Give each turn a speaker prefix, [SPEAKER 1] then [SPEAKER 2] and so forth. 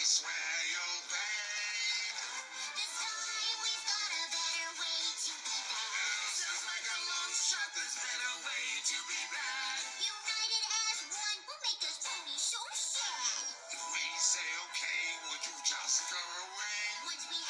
[SPEAKER 1] swear you'll pay. This time we've got a better way to be bad. Sounds like a long shot, there's better way to be bad. United as one will make us pony so sad. If we say okay, would you just go away? Once we